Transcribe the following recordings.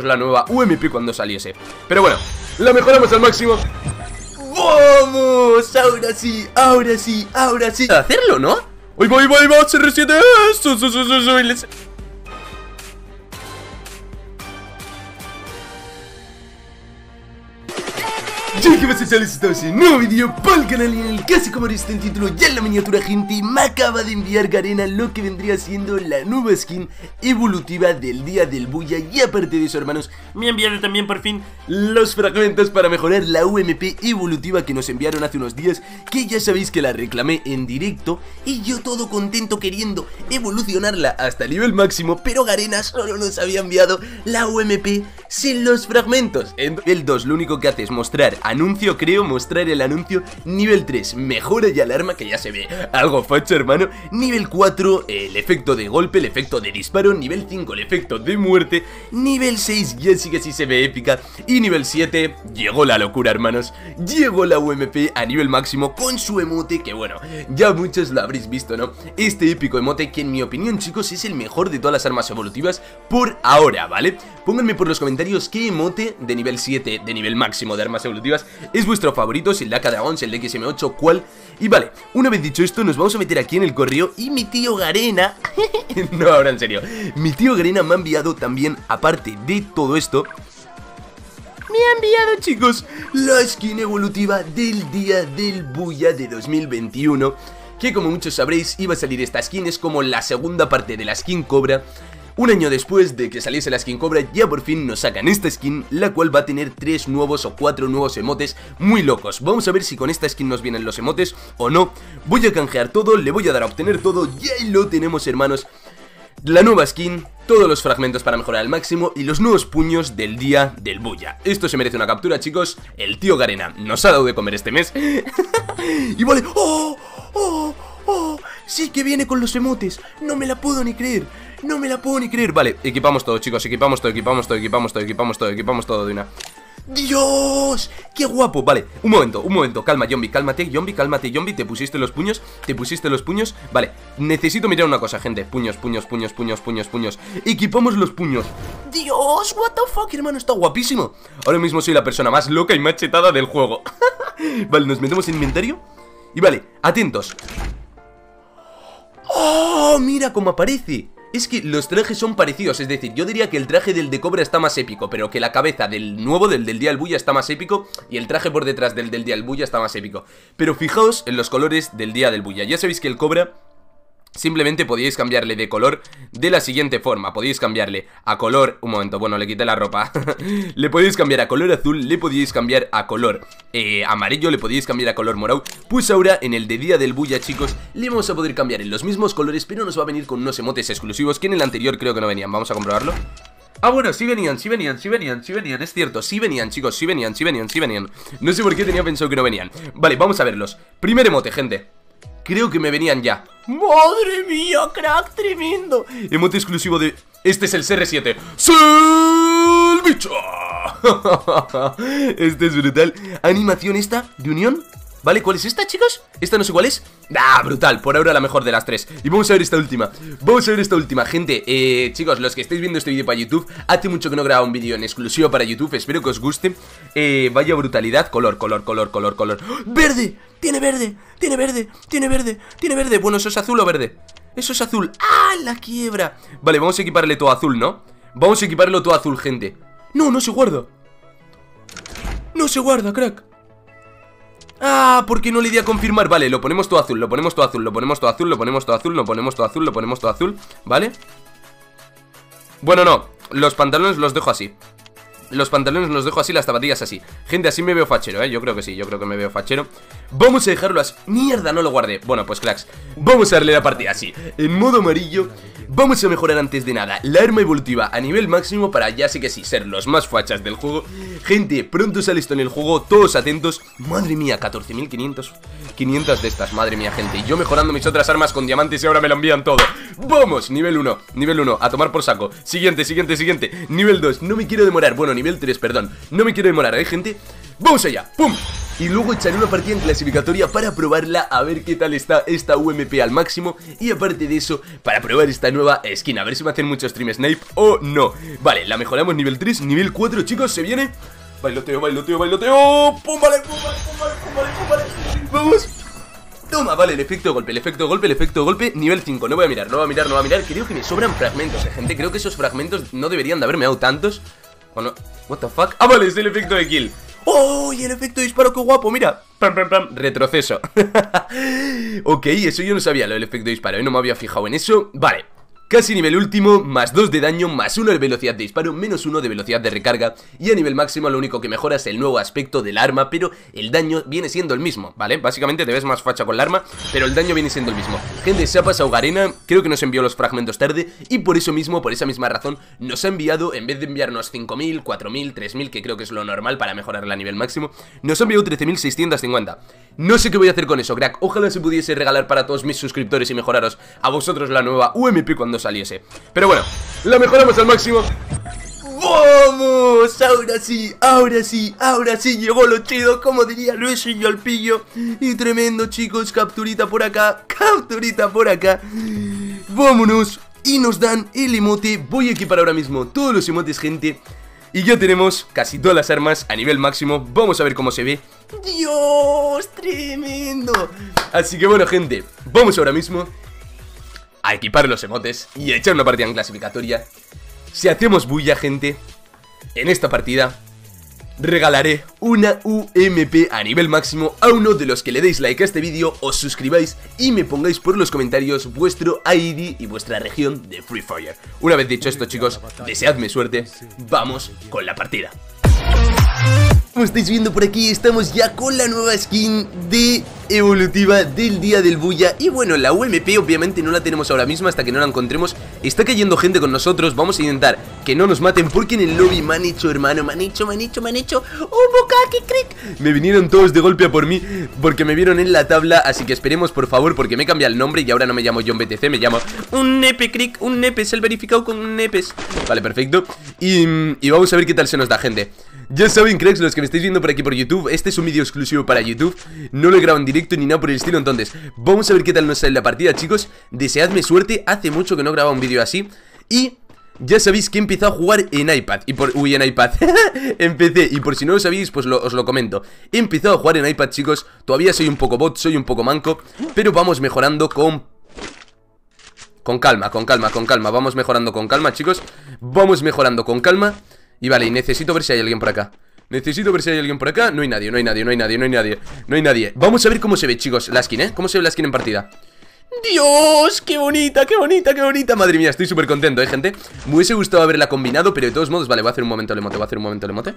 la nueva UMP cuando saliese. Pero bueno, la mejoramos al máximo. ¡Vamos! Ahora sí, ahora sí, ahora sí. A hacerlo, ¿no? ¡Ahí va, ahí va, ahí va! ¡CR7! Ya que vas a chavales, estamos en un nuevo vídeo para el canal y en el caso como veréis en el título ya en la miniatura, gente, me acaba de enviar Garena lo que vendría siendo la nueva skin evolutiva del día del Buya. Y aparte de eso, hermanos, me enviaron también por fin los fragmentos para mejorar la UMP evolutiva que nos enviaron hace unos días, que ya sabéis que la reclamé en directo y yo todo contento queriendo evolucionarla hasta el nivel máximo, pero Garena solo nos había enviado la UMP sin los fragmentos. En el 2 lo único que hace es mostrar anuncio, creo, mostrar el anuncio. Nivel 3, mejora y alarma, que ya se ve algo facho, hermano. Nivel 4, el efecto de golpe, el efecto de disparo. Nivel 5, el efecto de muerte. Nivel 6, ya sí que sí se ve épica. Y nivel 7, llegó la locura, hermanos. Llegó la UMP a nivel máximo con su emote, que bueno, ya muchos lo habréis visto, ¿no? Este épico emote que en mi opinión, chicos, es el mejor de todas las armas evolutivas por ahora, ¿vale? Pónganme por los comentarios qué emote de nivel 7, de nivel máximo de armas evolutivas, es vuestro favorito, si el de AK-Dragón, si el de XM8, cuál. Y vale, una vez dicho esto, nos vamos a meter aquí en el correo. Y mi tío Garena no, ahora en serio, mi tío Garena me ha enviado también, aparte de todo esto, me ha enviado, chicos, la skin evolutiva del día del Buya de 2021, que como muchos sabréis iba a salir esta skin. Es como la segunda parte de la skin Cobra. Un año después de que saliese la skin Cobra, ya por fin nos sacan esta skin, la cual va a tener 3 nuevos o 4 nuevos emotes muy locos. Vamos a ver si con esta skin nos vienen los emotes o no. Voy a canjear todo, le voy a dar a obtener todo y ahí lo tenemos, hermanos. La nueva skin, todos los fragmentos para mejorar al máximo y los nuevos puños del día del Buya. Esto se merece una captura, chicos. El tío Garena nos ha dado de comer este mes. Y vale, ¡oh! ¡Oh! ¡Oh! Sí que viene con los emotes. No me la puedo ni creer. No me la puedo ni creer. Vale, equipamos todo, chicos. Equipamos todo, equipamos todo, equipamos todo, equipamos todo, equipamos todo de una. ¡Dios! ¡Qué guapo! Vale, un momento, calma, Yombi, cálmate, Yombi, ¿te pusiste los puños? ¿Te pusiste los puños? Vale, necesito mirar una cosa, gente. Puños, puños, puños, puños, puños, puños. Equipamos los puños. ¡Dios! ¡What the fuck, hermano! Está guapísimo. Ahora mismo soy la persona más loca y machetada del juego. Vale, nos metemos en inventario. Y vale, atentos. ¡Oh! Mira cómo aparece. Es que los trajes son parecidos, es decir, yo diría que el traje del de Cobra está más épico, pero que la cabeza del nuevo, del día del Buya, está más épico, y el traje por detrás del día del Buya está más épico. Pero fijaos en los colores del día del Buya. Ya sabéis que el Cobra simplemente podíais cambiarle de color de la siguiente forma. Podíais cambiarle a color... Un momento, bueno, le quité la ropa. Le podíais cambiar a color azul, le podíais cambiar a color amarillo, le podíais cambiar a color morado. Pues ahora, en el de día del Buya, chicos, le vamos a poder cambiar en los mismos colores, pero nos va a venir con unos emotes exclusivos que en el anterior creo que no venían. Vamos a comprobarlo. Ah, bueno, sí venían, es cierto, sí venían, chicos, sí venían. No sé por qué tenía pensado que no venían. Vale, vamos a verlos. Primer emote, gente. Creo que me venían ya. ¡Madre mía, crack, tremendo! Emote exclusivo de... Este es el CR7. ¡Sí, el bicho! Este es brutal. Animación esta, de unión. ¿Vale? ¿Cuál es esta, chicos? Esta no sé cuál es. ¡Ah, brutal! Por ahora la mejor de las 3. Y vamos a ver esta última. Gente, chicos, los que estáis viendo este vídeo para YouTube, hace mucho que no grababa un vídeo en exclusivo para YouTube. Espero que os guste. Vaya brutalidad. Color. ¡Verde! ¡Tiene verde! Bueno, ¿eso es azul o verde? Eso es azul. ¡Ah, la quiebra! Vale, vamos a equiparle todo azul, ¿no? Vamos a equiparlo todo azul, gente. No se guarda. No se guarda, crack. Ah, ¿por qué no le di a confirmar? Vale, lo ponemos todo azul, ¿vale? Bueno, no, los pantalones los dejo así. Las zapatillas así. Gente, así me veo fachero, yo creo que sí, me veo fachero. Vamos a dejarlo así. Mierda, no lo guardé. Bueno, pues cracks, vamos a darle la partida así, en modo amarillo. Vamos a mejorar antes de nada la arma evolutiva a nivel máximo para ya sí que sí ser los más fachas del juego. Gente, pronto sale esto en el juego, todos atentos. Madre mía, 14.500 de estas, madre mía, gente. Y yo mejorando mis otras armas con diamantes y ahora me lo envían todo. Vamos, nivel 1, a tomar por saco. Siguiente, nivel 2, no me quiero demorar. Bueno, nivel 3, perdón, no me quiero demorar, gente. Vamos allá, pum. y luego echaré una partida en clasificatoria para probarla, a ver qué tal está esta UMP al máximo. Y aparte de eso, para probar esta nueva skin, a ver si me hacen mucho stream snipe o no. Vale, la mejoramos nivel 3, nivel 4, chicos, se viene. Bailoteo, bailoteo, bailoteo. ¡Pum, vale, pum, vale, pum, vale, pum, vale, pum, vale! ¡Vamos! Toma, vale, el efecto de golpe, el efecto de golpe, el efecto de golpe. Nivel 5, no voy a mirar, no voy a mirar, no voy a mirar. Creo que me sobran fragmentos, gente. Creo que esos fragmentos no deberían de haberme dado tantos. ¿O no? What the fuck? Ah, vale, es el efecto de kill. ¡Oh! Y el efecto de disparo, qué guapo, mira. Pam, pam, pam. Retroceso. Ok, eso yo no sabía, lo del efecto de disparo, no me había fijado en eso. Vale. Casi nivel último, más 2 de daño, más 1 de velocidad de disparo, menos 1 de velocidad de recarga. Y a nivel máximo lo único que mejora es el nuevo aspecto del arma, pero el daño viene siendo el mismo, ¿vale? Básicamente te ves más facha con el arma, pero el daño viene siendo el mismo. Gente, se ha pasado Garena, creo que nos envió los fragmentos tarde, y por eso mismo, por esa misma razón, nos ha enviado, en vez de enviarnos 5.000, 4.000, 3.000, que creo que es lo normal para mejorarla a nivel máximo, nos ha enviado 13.650. No sé qué voy a hacer con eso, crack. Ojalá se pudiese regalar para todos mis suscriptores y mejoraros a vosotros la nueva UMP cuando saliese. Pero bueno, la mejoramos al máximo. ¡Vamos! Ahora sí, ahora sí, ahora sí llegó lo chido, como diría Luis y yo al pillo. Y tremendo, chicos, capturita por acá, capturita por acá. Vámonos. Y nos dan el emote. Voy a equipar ahora mismo todos los emotes, gente. Y ya tenemos casi todas las armas a nivel máximo. Vamos a ver cómo se ve. ¡Dios! ¡Tremendo! Así que bueno, gente, vamos ahora mismo a equipar los emotes y a echar una partida en clasificatoria. Si hacemos bulla, gente, en esta partida regalaré una UMP a nivel máximo a uno de los que le deis like a este vídeo, os suscribáis y me pongáis por los comentarios vuestro ID y vuestra región de Free Fire. Una vez dicho esto, chicos, deseadme suerte, vamos con la partida. Como estáis viendo por aquí, estamos ya con la nueva skin de evolutiva del día del bulla. Y bueno, la UMP obviamente no la tenemos ahora mismo hasta que no la encontremos. Está cayendo gente con nosotros, vamos a intentar que no nos maten porque en el lobby me han hecho, hermano, me han hecho ¡oh, bocaque, crick! Me vinieron todos de golpe a por mí porque me vieron en la tabla, así que esperemos por favor porque me he cambiado el nombre y ahora no me llamo John BTC, me llamo un nepe, crick, un nepes, el verificado con un nepes. Vale, perfecto. Y vamos a ver qué tal se nos da, gente. Ya saben, cracks, los que me estáis viendo por aquí por YouTube, este es un vídeo exclusivo para YouTube. No lo he grabado en directo ni nada por el estilo. Entonces, vamos a ver qué tal nos sale la partida, chicos. Deseadme suerte, hace mucho que no grababa un vídeo así. Y ya sabéis que he empezado a jugar en iPad en iPad en PC, y por si no lo sabéis, pues os lo comento. He empezado a jugar en iPad, chicos. Todavía soy un poco bot, soy un poco manco, pero vamos mejorando con calma, vamos mejorando con calma, chicos. Vamos mejorando con calma. Y vale, y necesito ver si hay alguien por acá. Necesito ver si hay alguien por acá. No hay nadie, no hay nadie, no hay nadie, no hay nadie. No hay nadie. Vamos a ver cómo se ve, chicos, la skin, ¿eh? ¿Cómo se ve la skin en partida? ¡Dios! ¡Qué bonita, qué bonita, qué bonita! Madre mía, estoy súper contento, gente. Me hubiese gustado haberla combinado, pero de todos modos, vale, voy a hacer un momento el emote, voy a hacer un momento el emote.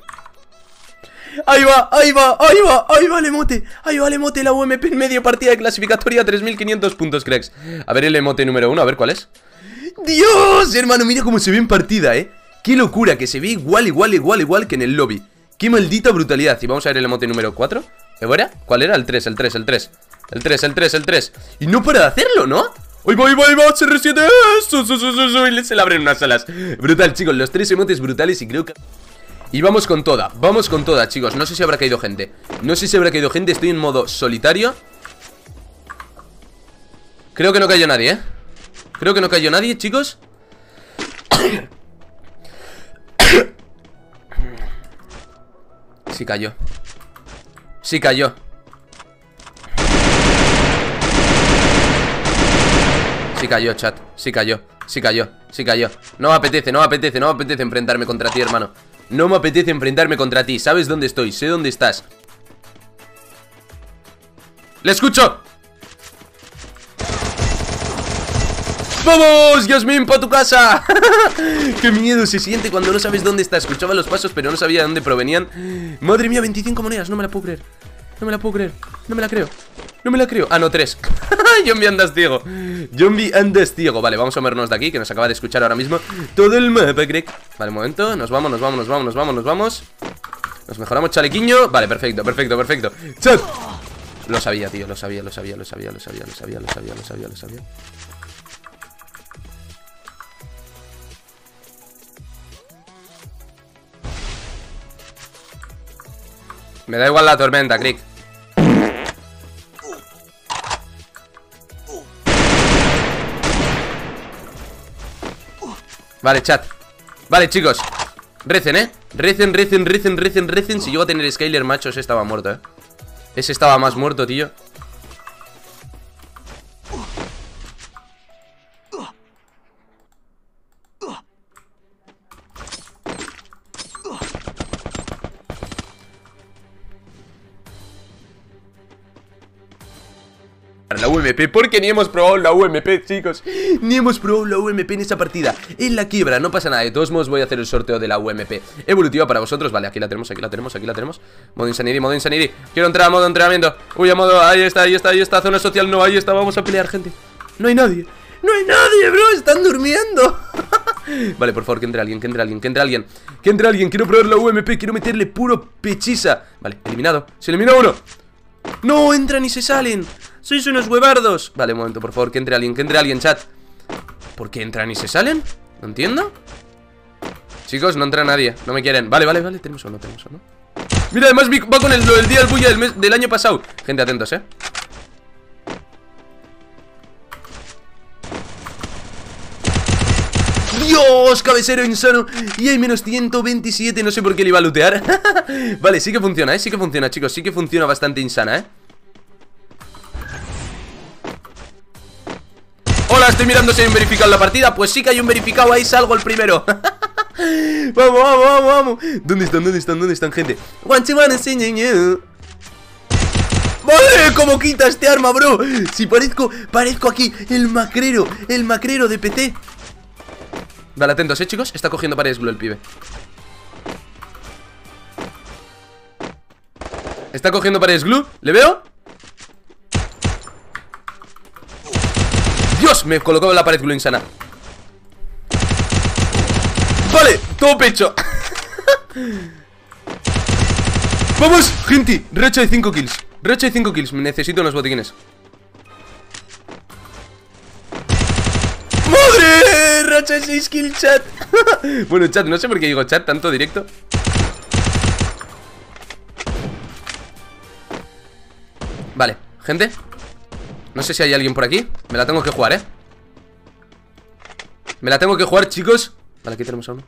Ahí va, ahí va, ahí va, ahí va el emote. Ahí va el emote, la UMP en medio, partida de clasificatoria, 3500 puntos, cracks. A ver el emote número 1, a ver cuál es. ¡Dios! Hermano, mira cómo se ve en partida, ¿eh? ¡Qué locura! Que se ve igual que en el lobby. ¡Qué maldita brutalidad! Y vamos a ver el emote número 4. ¿Era? ¿Cuál era? El 3, el 3, el 3. El 3, el 3, el 3. Y no para de hacerlo, ¿no? ¡Ahí va, ahí va, ahí va! ¡CR7! Y se le abren unas alas. Brutal, chicos. Los 3 emotes brutales y creo que... Y vamos con toda, chicos. No sé si habrá caído gente. No sé si habrá caído gente. Estoy en modo solitario. Creo que no cayó nadie, ¿eh? Creo que no cayó nadie, chicos. Sí cayó. Sí cayó. Sí cayó, chat. Sí cayó. Sí cayó. Sí cayó. No me apetece, no me apetece, no me apetece enfrentarme contra ti, hermano. No me apetece enfrentarme contra ti. ¿Sabes dónde estoy? Sé dónde estás. ¡Le escucho! ¡Vamos, Yasmin, pa' tu casa! ¡Qué miedo se siente cuando no sabes dónde está! Escuchaba los pasos, pero no sabía de dónde provenían. Madre mía, 25 monedas, no me la puedo creer. No me la puedo creer, no me la creo. No me la creo, ah, no, 3. Zombie andas ciego. Zombie andas ciego. Vale, vamos a movernos de aquí, que nos acaba de escuchar ahora mismo todo el mapa, Greg. Vale, un momento, nos vamos, nos vamos, nos vamos, nos vamos, nos vamos. Nos mejoramos chalequiño. Vale, perfecto, perfecto, perfecto. ¡Chat! Lo sabía, tío, lo sabía, lo sabía, lo sabía, lo sabía, lo sabía, lo sabía, lo sabía, lo sabía. Me da igual la tormenta, Crick. Vale, chat. Vale, chicos. Recen, recen. Si llego a tener Skyler, macho, ese estaba muerto, Ese estaba más muerto, tío. La UMP, porque ni hemos probado la UMP, chicos. Ni hemos probado la UMP en esta partida. En la quiebra, no pasa nada. De todos modos voy a hacer el sorteo de la UMP evolutiva para vosotros. Vale, aquí la tenemos. Modo Insanity. Quiero entrar a modo entrenamiento. Uy, a modo, ahí está. Zona social, no, ahí está, vamos a pelear, gente. No hay nadie, bro, están durmiendo. Vale, por favor, que entre alguien. Quiero probar la UMP, quiero meterle puro pechiza. Vale, eliminado, se eliminó uno. No, entran y se salen. Sois unos huevardos. Vale, un momento, por favor, que entre alguien, chat. ¿Por qué entran y se salen? No entiendo. Chicos, no entra nadie, no me quieren. Vale, tenemos uno. Mira, además va con el día del bulla del año pasado. Gente, atentos, Dios, cabecero insano. Y hay menos 127, no sé por qué le iba a lootear. Vale, sí que funciona, chicos. Sí que funciona bastante insana, Hola, estoy mirando si hay un verificado en la partida. Pues sí que hay un verificado, ahí salgo el primero. Vamos. ¿Dónde están, gente? ¡Vale! ¿Cómo quita este arma, bro? Si parezco aquí el macrero de PC. Vale, atentos, chicos. Está cogiendo paredes glue el pibe. Está cogiendo paredes glue. ¿Le veo? Dios, me colocó la pared glue insana. Vale, todo pecho. Vamos, gente. Racha de 5 kills. Necesito unos botiquines. ¡Madre! Racha de 6 kills, chat. Bueno, chat, no sé por qué digo chat tanto directo. Vale, gente. No sé si hay alguien por aquí. Me la tengo que jugar, Me la tengo que jugar, chicos. Vale, aquí tenemos a uno.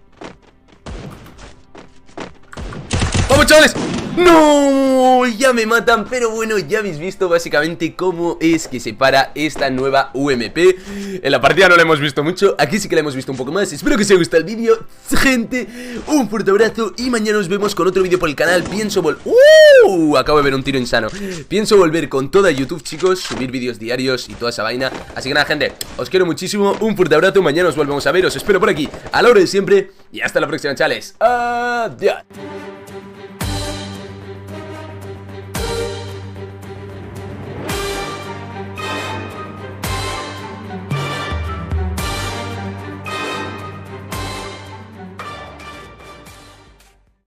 ¡Vamos, chavales! ¡No! Ya me matan, pero bueno, ya habéis visto básicamente cómo es que se para esta nueva UMP. En la partida no la hemos visto mucho, aquí sí que la hemos visto un poco más. Espero que os haya gustado el vídeo, gente. Un fuerte abrazo y mañana nos vemos con otro vídeo por el canal. Pienso acabo de ver un tiro insano. Pienso volver con toda YouTube, chicos, subir vídeos diarios y toda esa vaina. Así que nada, gente, os quiero muchísimo. Un fuerte abrazo, mañana nos volvemos a ver. Os espero por aquí, a la hora de siempre. Y hasta la próxima, chavales. Adiós.